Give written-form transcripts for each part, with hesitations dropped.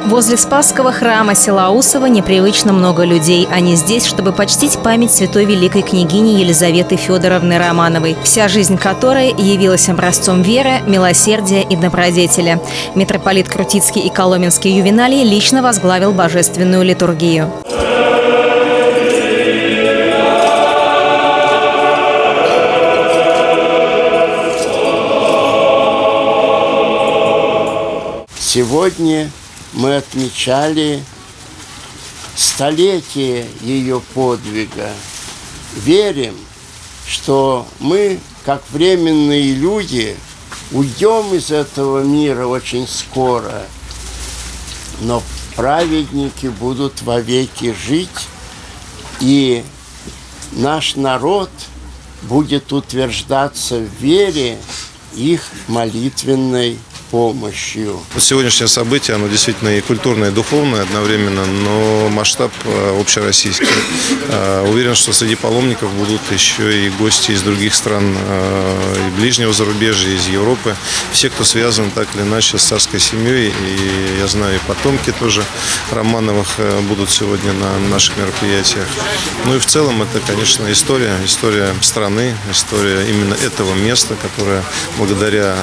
Возле Спасского храма села Усово непривычно много людей. Они здесь, чтобы почтить память святой великой княгини Елизаветы Федоровны Романовой, вся жизнь которой явилась образцом веры, милосердия и добродетели. Митрополит Крутицкий и Коломенский Ювеналий лично возглавил божественную литургию. Сегодня мы отмечали столетие ее подвига. Верим, что мы, как временные люди, уйдем из этого мира очень скоро, но праведники будут вовеки жить, и наш народ будет утверждаться в вере их молитвенной помощью. Сегодняшнее событие, оно действительно и культурное, и духовное одновременно, но масштаб общероссийский. Уверен, что среди паломников будут еще и гости из других стран, и ближнего зарубежья, из Европы. Все, кто связан так или иначе с царской семьей, и я знаю, и потомки тоже Романовых будут сегодня на наших мероприятиях. Ну и в целом это, конечно, история страны, история именно этого места, которое благодаря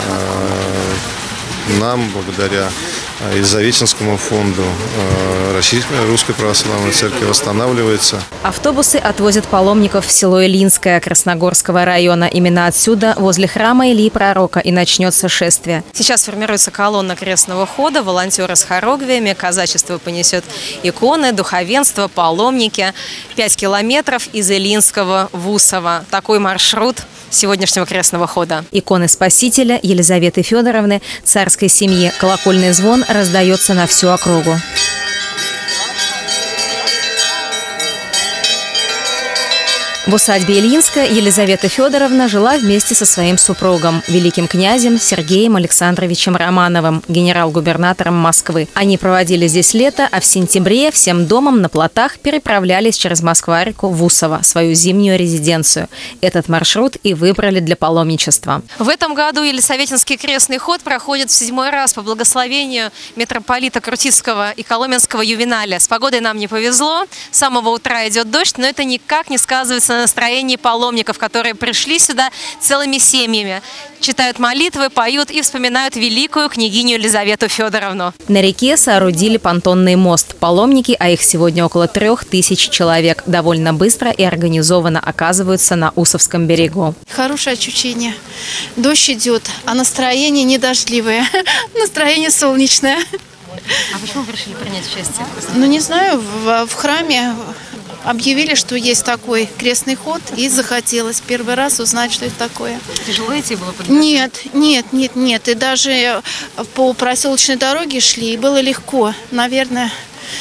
нам, благодаря Елизаветинскому фонду Русской Православной Церкви восстанавливается. Автобусы отвозят паломников в село Илинское Красногорского района. Именно отсюда, возле храма Ильи Пророка, и начнется шествие. Сейчас формируется колонна крестного хода, волонтеры с хоругвиями, казачество понесет иконы, духовенство, паломники. 5 километров из Илинского в Усово. Такой маршрут сегодняшнего крестного хода. Иконы Спасителя Елизаветы Федоровны, царской семьи. Колокольный звон раздается на всю округу. В усадьбе Ильинская Елизавета Федоровна жила вместе со своим супругом, великим князем Сергеем Александровичем Романовым, генерал-губернатором Москвы. Они проводили здесь лето, а в сентябре всем домом на плотах переправлялись через Москва-реку в Усово, свою зимнюю резиденцию. Этот маршрут и выбрали для паломничества. В этом году Елизаветинский крестный ход проходит в 7-й раз по благословению митрополита Крутицкого и Коломенского Ювеналия. С погодой нам не повезло, с самого утра идет дождь, но это никак не сказывается на настроении паломников, которые пришли сюда целыми семьями, читают молитвы, поют и вспоминают великую княгиню Елизавету Федоровну. На реке соорудили понтонный мост. Паломники, а их сегодня около 3000 человек, довольно быстро и организованно оказываются на Усовском берегу. Хорошее ощущение. Дождь идет, а настроение не дождливое, настроение солнечное. А почему вы решили принять участие? Ну, не знаю, в храме объявили, что есть такой крестный ход, и захотелось первый раз узнать, что это такое. Тяжело идти было подготовиться? Нет. И даже по проселочной дороге шли, и было легко. Наверное,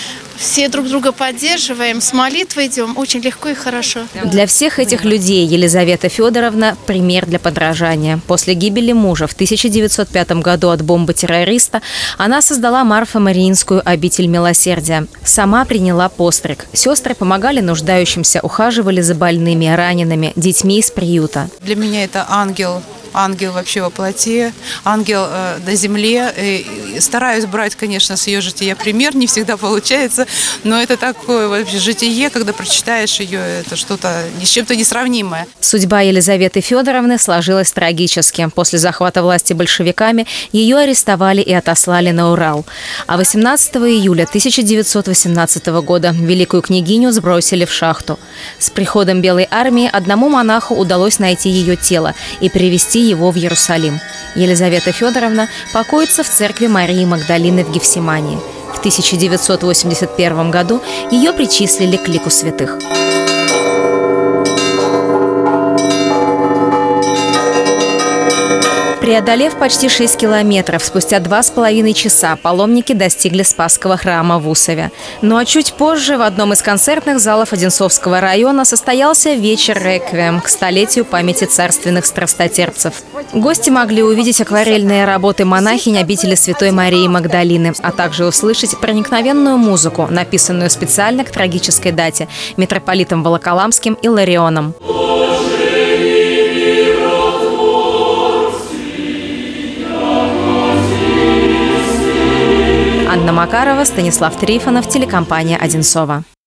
все друг друга поддерживаем, с молитвой идем, очень легко и хорошо. Для всех этих людей Елизавета Федоровна – пример для подражания. После гибели мужа в 1905 году от бомбы террориста она создала Марфо-Мариинскую обитель милосердия. Сама приняла постриг. Сестры помогали нуждающимся, ухаживали за больными, ранеными, детьми из приюта. Для меня это ангел. Ангел вообще во плоти, ангел на земле. И стараюсь брать, конечно, с ее жития пример, не всегда получается, но это такое вообще житие, когда прочитаешь ее, это что-то ни с чем-то несравнимое. Судьба Елизаветы Федоровны сложилась трагически. После захвата власти большевиками ее арестовали и отослали на Урал. А 18 июля 1918 года великую княгиню сбросили в шахту. С приходом Белой армии одному монаху удалось найти ее тело и привезти его в Иерусалим. Елизавета Федоровна покоится в церкви Марии Магдалины в Гефсимании. В 1981 году ее причислили к лику святых. Преодолев почти 6 километров, спустя 2,5 часа паломники достигли Спасского храма в Усове. Ну а чуть позже в одном из концертных залов Одинцовского района состоялся вечер реквием к столетию памяти царственных страстотерпцев. Гости могли увидеть акварельные работы монахинь обители Святой Марии Магдалины, а также услышать проникновенную музыку, написанную специально к трагической дате митрополитом Волоколамским Илларионом. Макарова, Станислав Трифонов, телекомпания «Одинцово».